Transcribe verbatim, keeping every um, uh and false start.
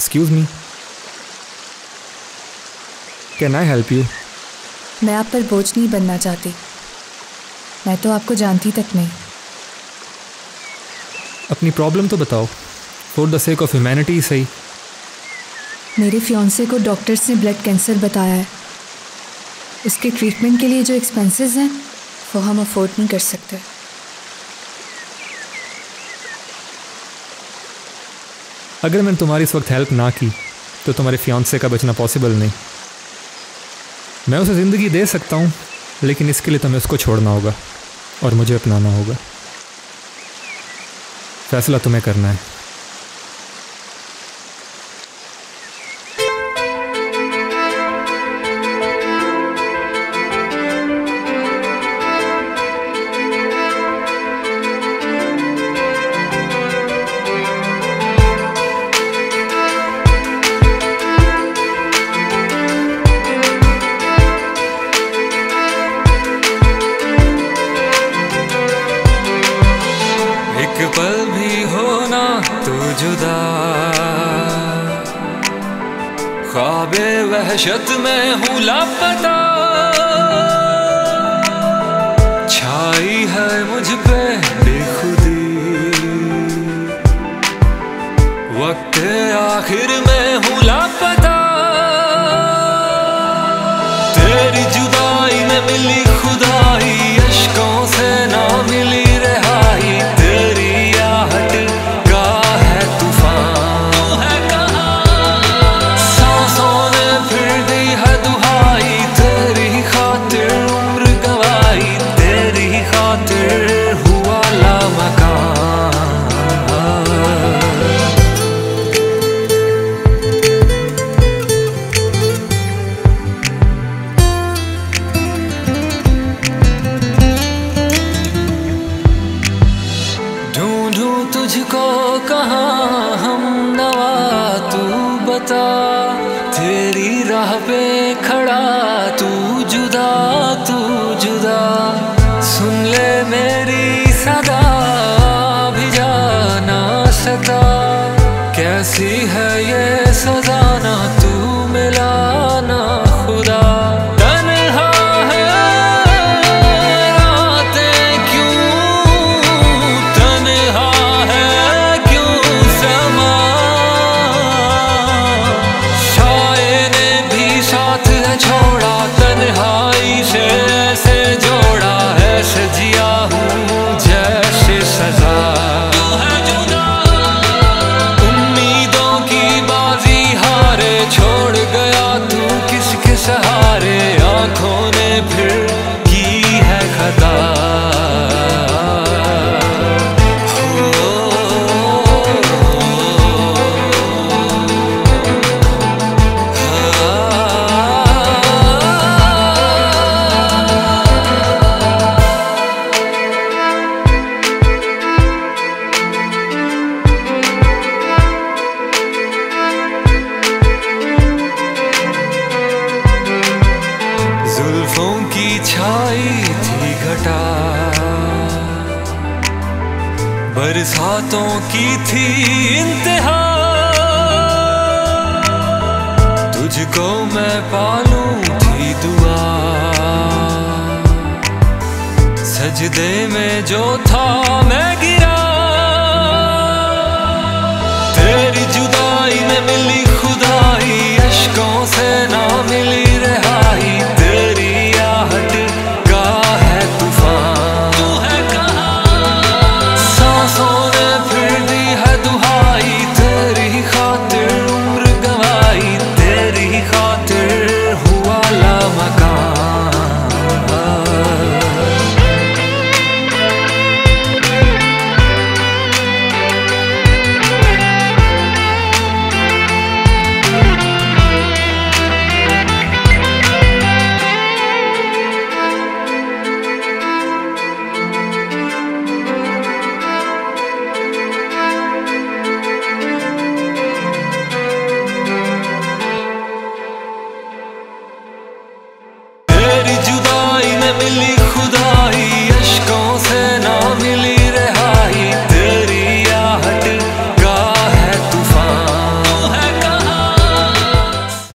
Excuse me, can I help you? मैं आप पर बोझ नहीं बनना चाहती, मैं तो आपको जानती तक नहीं। अपनी प्रॉब्लम तो बताओ, for the sake of humanity सही। मेरे फियांसे को डॉक्टर्स ने ब्लड कैंसर बताया है। उसके ट्रीटमेंट के लिए जो एक्सपेंसेस हैं वो हम अफोर्ड नहीं कर सकते। अगर मैंने तुम्हारी इस वक्त हेल्प ना की तो तुम्हारे फियांसे का बचना पॉसिबल नहीं। मैं उसे ज़िंदगी दे सकता हूँ, लेकिन इसके लिए तुम्हें उसको छोड़ना होगा और मुझे अपनाना होगा। फैसला तुम्हें करना है। पल भी होना तो जुदा, ख्वाबे वहशत में हूँ लापता, छाई है मुझ पे बेखुदी, वक्त आखिर में हूँ लापता, तेरी जुदाई में मिली खुदाई, अश्कों से ना मिली रहाई, तुझको कहाँ हम नवा, तू बता, तेरी राह पे खड़ा तू जुदा तू जुदा, सुन ले मेरी सदा भी जाना सता, कैसी है ये सजा ना तू मिला ना खुदा। छोड़ा तन्हाई से ऐसे जोड़ा, ऐसे जिया हूँ जैसे सजा, उम्मीदों की बाजी हारे, छोड़ गया तू किसके सहारे, आंखों ने फिर की है खता। जुल्फों की छाई थी घटा, बरसातों की थी इंतहा, तुझको मैं पालूं थी दुआ, सजदे में जो था